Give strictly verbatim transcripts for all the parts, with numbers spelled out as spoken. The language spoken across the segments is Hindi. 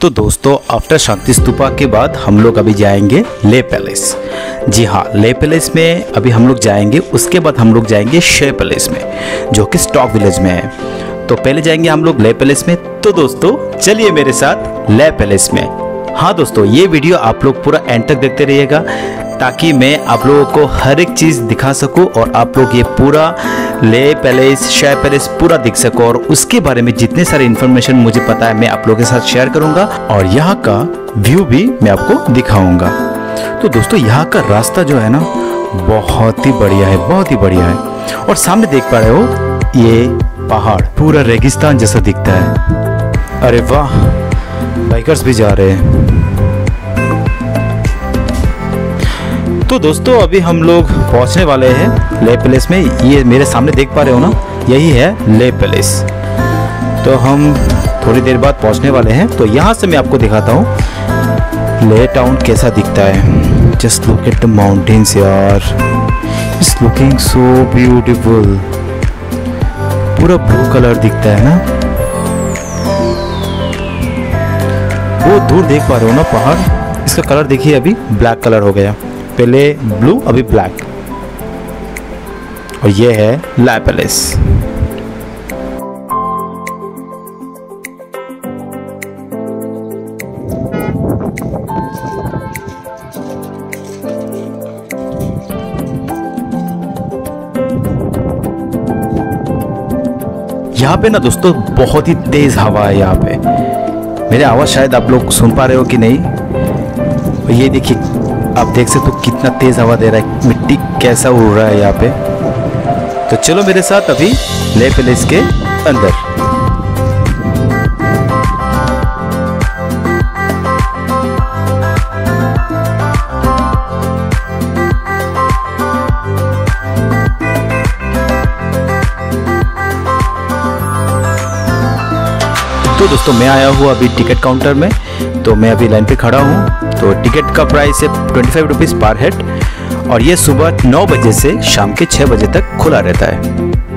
तो दोस्तों आफ्टर शांति स्तूपा के बाद हम लोग अभी जाएंगे ले पैलेस। जी हाँ, ले पैलेस में अभी हम लोग जाएंगे। उसके बाद हम लोग जाएंगे शे पैलेस में जो कि स्टॉक विलेज में है। तो पहले जाएंगे हम लोग ले पैलेस में। तो दोस्तों चलिए मेरे साथ ले पैलेस में। हाँ दोस्तों, ये वीडियो आप लोग पूरा एंड तक देखते रहिएगा ताकि मैं आप लोगों को हर एक चीज़ दिखा सकूं और आप लोग ये पूरा ले पैलेस शे पैलेस पूरा दिख सको और उसके बारे में जितने सारे इन्फॉर्मेशन मुझे पता है मैं आप लोगों के साथ शेयर करूंगा और यहाँ का व्यू भी मैं आपको दिखाऊंगा। तो दोस्तों यहाँ का रास्ता जो है ना बहुत ही बढ़िया है, बहुत ही बढ़िया है। और सामने देख पा रहे हो ये पहाड़ पूरा रेगिस्तान जैसा दिखता है। अरे वाह, बाइकर्स भी जा रहे हैं। तो दोस्तों अभी हम लोग पहुंचने वाले हैं ले पैलेस में। ये मेरे सामने देख पा रहे हो ना, यही है ले पैलेस। तो हम थोड़ी देर बाद पहुंचने वाले हैं। तो यहाँ से मैं आपको दिखाता हूँ ले टाउन कैसा दिखता है। Just look at the mountains यार, इट्स लुकिंग सो ब्यूटीफुल। पूरा ब्लू कलर दिखता है ना। वो दूर देख पा रहे हो ना पहाड़, इसका कलर देखिए अभी ब्लैक कलर हो गया। पहले ब्लू अभी ब्लैक। और ये है ले पैलेस। यहाँ पे ना दोस्तों बहुत ही तेज हवा है। यहाँ पे मेरे आवाज शायद आप लोग सुन पा रहे हो कि नहीं। ये देखिए, आप देख सकते हो कितना तेज हवा दे रहा है, मिट्टी कैसा उड़ रहा है यहाँ पे। तो चलो मेरे साथ अभी ले पैलेस के अंदर। तो दोस्तों मैं आया हूँ अभी टिकट काउंटर में। तो मैं अभी लाइन पे खड़ा हूँ। तो टिकट का प्राइस है twenty five rupees per head और ये सुबह नौ बजे से शाम के छः बजे तक खुला रहता है।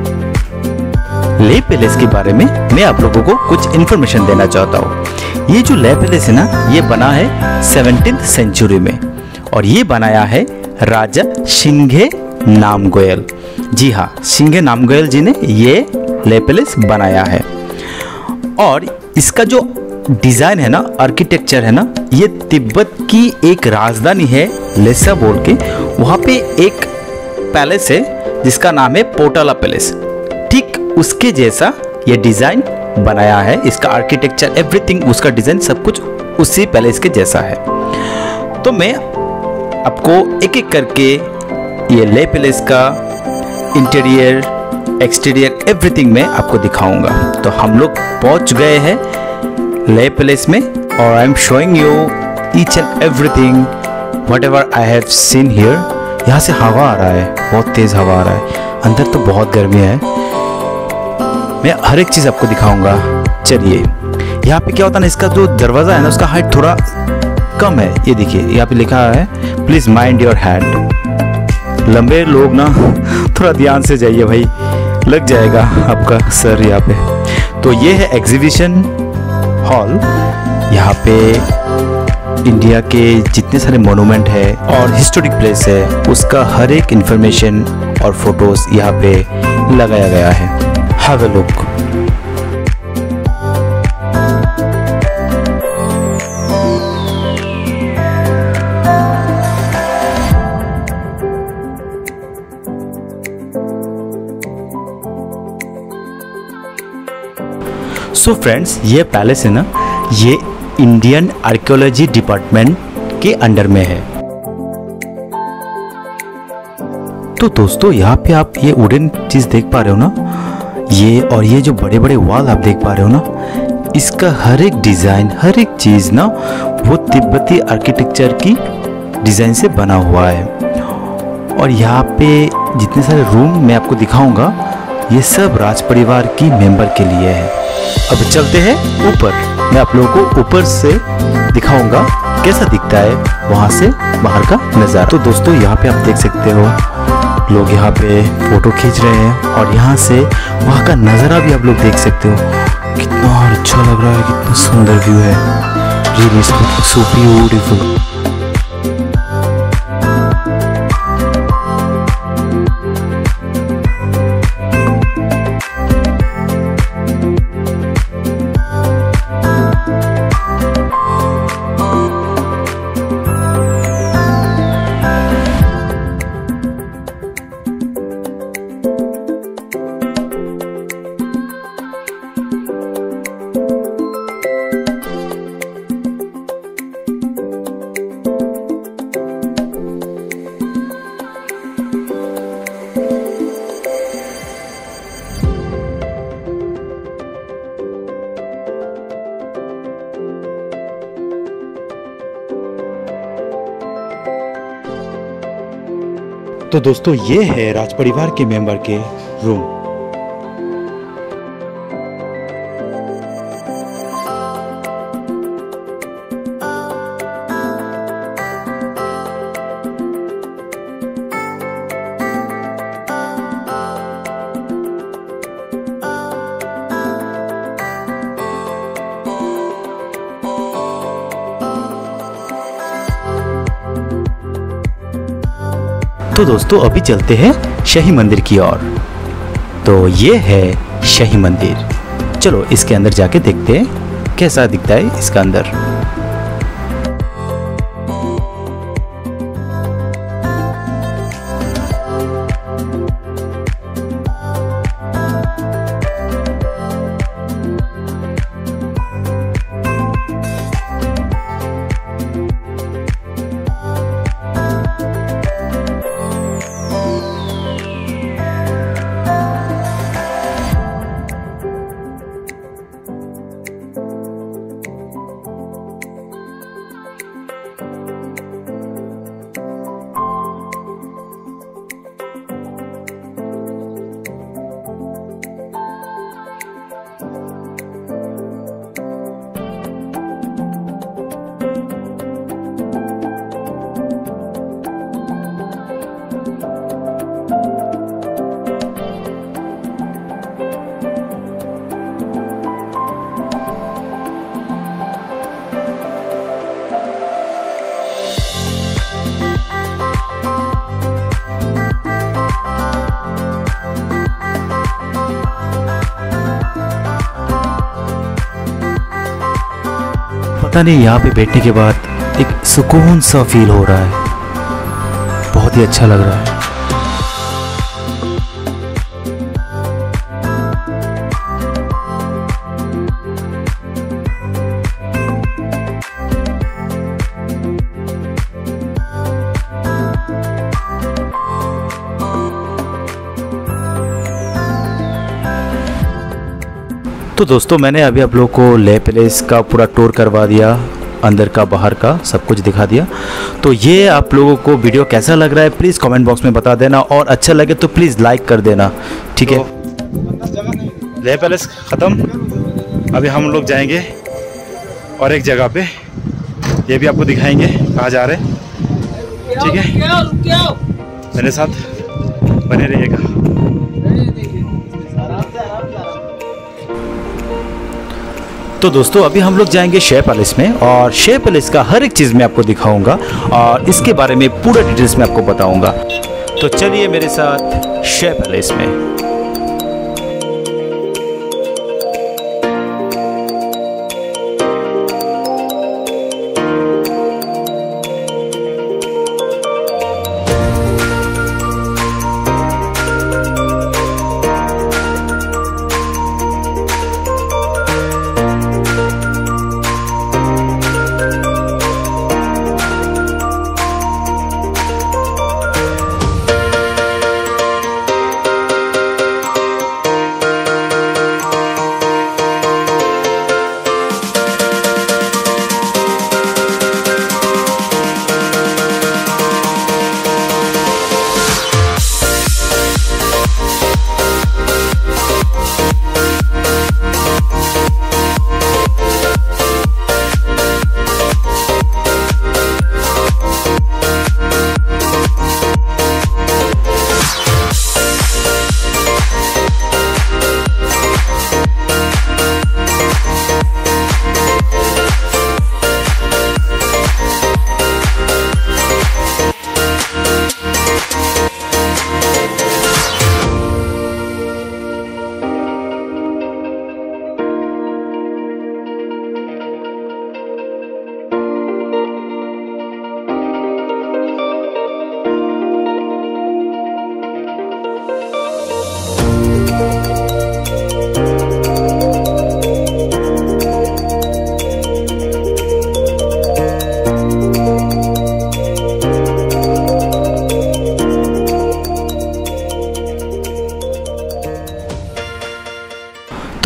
ले पैलेस के बारे में मैं आप लोगों को कुछ इन्फॉर्मेशन देना चाहता हूँ। ये जो ले पैलेस है ना, ये बना है सेवनटीन्थ सेंचुरी में और ये बनाया है राजा सिंघे नामग्याल। जी हाँ, सिंघे नामग्याल जी ने ये ले पैलेस बनाया है। और इसका जो डिज़ाइन है ना, आर्किटेक्चर है ना, ये तिब्बत की एक राजधानी है लेसा बोल के, वहाँ पे एक पैलेस है जिसका नाम है पोटाला पैलेस। ठीक उसके जैसा ये डिज़ाइन बनाया है। इसका आर्किटेक्चर एवरीथिंग, उसका डिज़ाइन सब कुछ उसी पैलेस के जैसा है। तो मैं आपको एक एक करके ये ले पैलेस का इंटीरियर एक्सटीरियर एवरीथिंग मैं आपको दिखाऊंगा। तो हम लोग पहुंच गए हैं ले पैलेस में और I am showing you each and everything whatever I have seen here. यहाँ से हवा आ रहा है, बहुत तेज हवा आ रहा है। अंदर तो बहुत गर्मी है। मैं हर एक चीज़ आपको दिखाऊंगा। चलिए, यहाँ पे क्या होता है ना, इसका जो दरवाज़ा है ना उसका हाइट थोड़ा कम है। ये देखिए यहाँ पे लिखा है प्लीज़ माइंड योर हैंड। लंबे लोग ना थोड़ा ध्यान से जाइए भाई, लग जाएगा आपका सर यहाँ पे। तो ये है एग्जीबिशन हॉल। यहाँ पे इंडिया के जितने सारे मोनूमेंट है और हिस्टोरिक प्लेस है उसका हर एक इंफॉर्मेशन और फोटोज यहाँ पे लगाया गया है। Have a look. So friends, ये पैलेस है ना, ये इंडियन आर्कियोलॉजी डिपार्टमेंट के अंडर में है। तो दोस्तों यहाँ पे आप ये वुडन चीज देख पा रहे हो ना, ये और ये जो बड़े बड़े वॉल आप देख पा रहे हो ना, इसका हर एक डिजाइन, हर एक चीज ना वो तिब्बती आर्किटेक्चर की डिजाइन से बना हुआ है। और यहाँ पे जितने सारे रूम मैं आपको दिखाऊंगा ये सब राज परिवार की मेंबर के लिए है। अब चलते हैं ऊपर, मैं आप लोगों को ऊपर से दिखाऊंगा कैसा दिखता है वहां से बाहर का नज़ारा। तो दोस्तों यहाँ पे आप देख सकते हो लोग यहाँ पे फोटो खींच रहे हैं और यहाँ से वहाँ का नज़ारा भी आप लोग देख सकते हो। कितना अच्छा लग रहा है, कितना सुंदर व्यू है। really so, so beautiful. तो दोस्तों ये है राज परिवार के मेंबर के रूम। तो दोस्तों अभी चलते हैं शाही मंदिर की ओर। तो ये है शाही मंदिर। चलो इसके अंदर जाके देखते हैं कैसा दिखता है इसका अंदर। पता नहीं यहाँ पे बैठने के बाद एक सुकून सा फील हो रहा है, बहुत ही अच्छा लग रहा है। तो दोस्तों मैंने अभी आप लोगों को लेह पैलेस का पूरा टूर करवा दिया, अंदर का बाहर का सब कुछ दिखा दिया। तो ये आप लोगों को वीडियो कैसा लग रहा है प्लीज़ कमेंट बॉक्स में बता देना, और अच्छा लगे तो प्लीज़ लाइक कर देना, ठीक है। तो लेह पैलेस ख़त्म, अभी हम लोग जाएंगे और एक जगह पे, ये भी आपको दिखाएंगे कहाँ जा रहे हैं, ठीक है। मेरे साथ बने रहिएगा। तो दोस्तों अभी हम लोग जाएंगे शाही पैलेस में, और शाही पैलेस का हर एक चीज़ मैं आपको दिखाऊंगा और इसके बारे में पूरा डिटेल्स में आपको बताऊंगा। तो चलिए मेरे साथ शाही पैलेस में।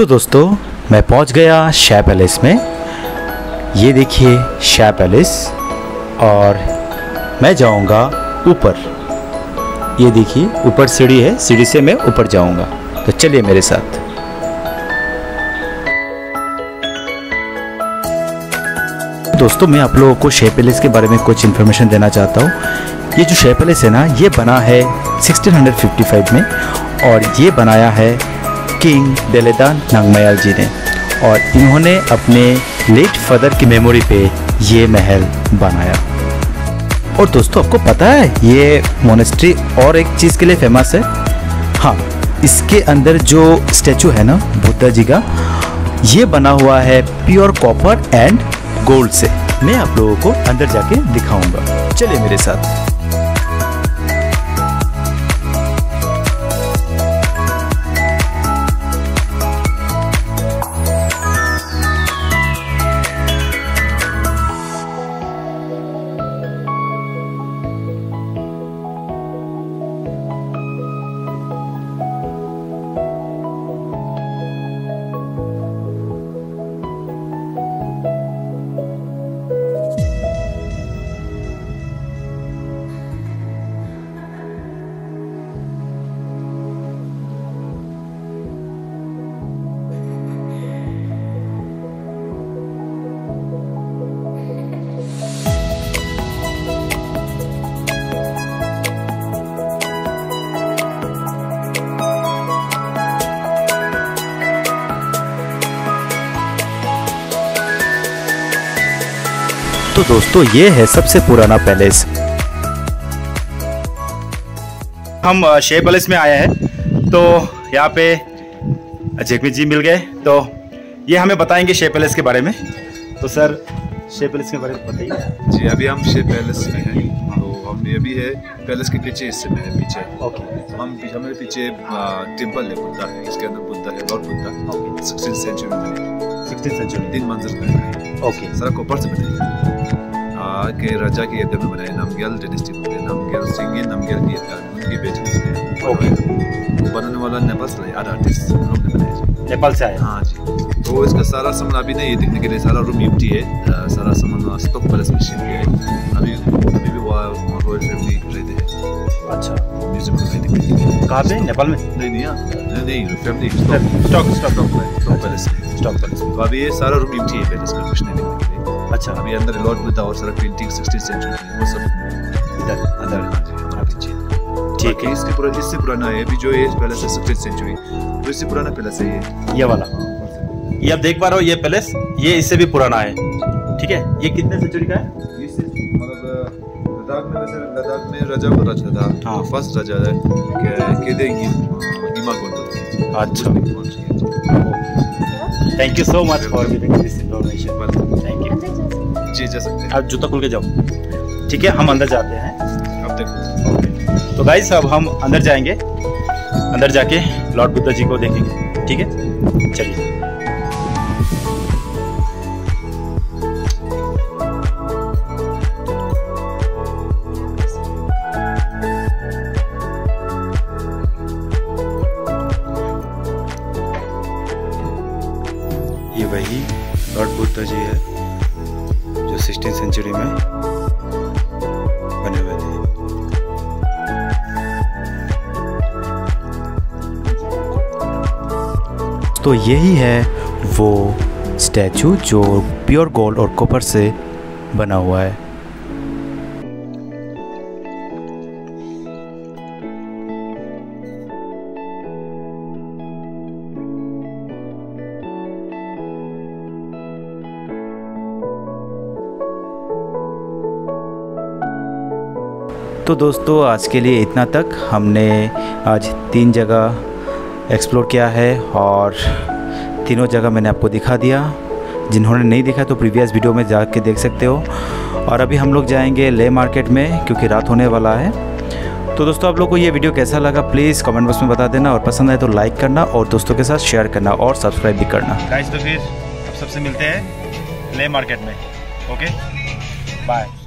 तो दोस्तों मैं पहुंच गया शाह पैलेस में। ये देखिए शाह पैलेस, और मैं जाऊंगा ऊपर। ये देखिए ऊपर सीढ़ी है, सीढ़ी से मैं ऊपर जाऊंगा। तो चलिए मेरे साथ। दोस्तों मैं आप लोगों को शाह पैलेस के बारे में कुछ इन्फॉर्मेशन देना चाहता हूँ। ये जो शाह पैलेस है ना, ये बना है सोलह सौ पचपन में, और ये बनाया है किंग डेलेदा नांगमयाल जी ने, और इन्होंने अपने लेट फादर की मेमोरी पे ये महल बनाया। और दोस्तों आपको पता है ये मोनेस्ट्री और एक चीज़ के लिए फेमस है। हाँ, इसके अंदर जो स्टैचू है ना बुद्धा जी का, ये बना हुआ है प्योर कॉपर एंड गोल्ड से। मैं आप लोगों को अंदर जाके दिखाऊंगा, चलिए मेरे साथ। तो दोस्तों ये है सबसे पुराना पैलेस। हम शाह पैलेस में आए हैं, तो यहाँ पे जगमीत जी मिल गए, तो ये हमें बताएंगे शाह पैलेस के बारे में। तो सर शाह पैलेस के बारे में बताइए। जी अभी हम शाह पैलेस में हैं, तो हम ये भी है पैलेस के पीछे हिस्से में है पीछे। ओके। तो हम पीछे हमारे पीछे टेम्पल है बुद्धा है, इसके अंदर बुद्धा है, लॉर्ड बुद्धा सिक्सटीन सेंचुरी में बने, सिक्सटीन सेंचुरी तीन मंजिल का है। ओके। सारा कॉपर से बने के राजा की याद में बनाए, नामग्याल डायनेस्टी में, नामग्याल सिंह नामग्याल की उनकी बेटी में। ओके। बनाने वाला नेपाल से आधा आर्टिस्ट लोग ने बनाया, नेपाल से आए। हाँ जी। तो इसका सारा सामान अभी नहीं, ये देखने के लिए सारा रूम एम्प्टी है, सारा सामान स्टॉक पैलेस में शिफ्ट है। अभी अभी भी वहाँ रॉयल फैमिली रहते हैं। अच्छा। म्यूजियम में रहते। कहाँ पे? नेपाल में? नहीं नहीं नहीं नहीं family Stok Stok Stok palace Stok palace. तो अभी ये सारा रूम एम्प्टी है पैलेस में, कुछ नहीं देखने के लिए। अच्छा। अभी अंदर लॉर्ड बुद्धा और सारा पेंटिंग सिक्सटीन सेंचुरी वो सब इधर अंदर। हाँ जी हमारा पीछे। ठीक है। इसके पुराना इससे पुराना है अभी जो ये पैलेस है सिक्सटीन सेंचुरी, तो इससे पुराना पैलेस है ये ये वाला। ये आप देख पा रहे हो ये पैलेस, ये इससे भी पुराना है। ठीक है। ये कितने सेंचुरी का है? ये मतलब लद्दाख में, वैसे लद्दाख में राजा को राजा था। हाँ। फर्स्ट राजा है केदे गिमा। अच्छा। Thank you so much for giving this information. Thank you. जी जा सकते हैं आप, जूता खुल के जाओ। ठीक है, हम अंदर जाते हैं। अब देखो। ओके। तो गाइस अब हम अंदर जाएंगे, अंदर जाके लॉर्ड बुद्धा जी को देखेंगे। ठीक है, चलिए। ये वही लॉर्ड बुद्धा जी है जो सिक्सटीन सेंचुरी में बने हुए थे। तो यही है वो स्टैचू जो प्योर गोल्ड और कॉपर से बना हुआ है। तो दोस्तों आज के लिए इतना तक। हमने आज तीन जगह एक्सप्लोर किया है और तीनों जगह मैंने आपको दिखा दिया। जिन्होंने नहीं देखा तो प्रीवियस वीडियो में जाके देख सकते हो। और अभी हम लोग जाएंगे ले मार्केट में क्योंकि रात होने वाला है। तो दोस्तों आप लोग को ये वीडियो कैसा लगा प्लीज़ कमेंट बॉक्स में बता देना, और पसंद आए तो लाइक करना और दोस्तों के साथ शेयर करना और सब्सक्राइब भी करना। गाइस तो फिर अब सबसे मिलते हैं ले मार्केट में। Okay bye.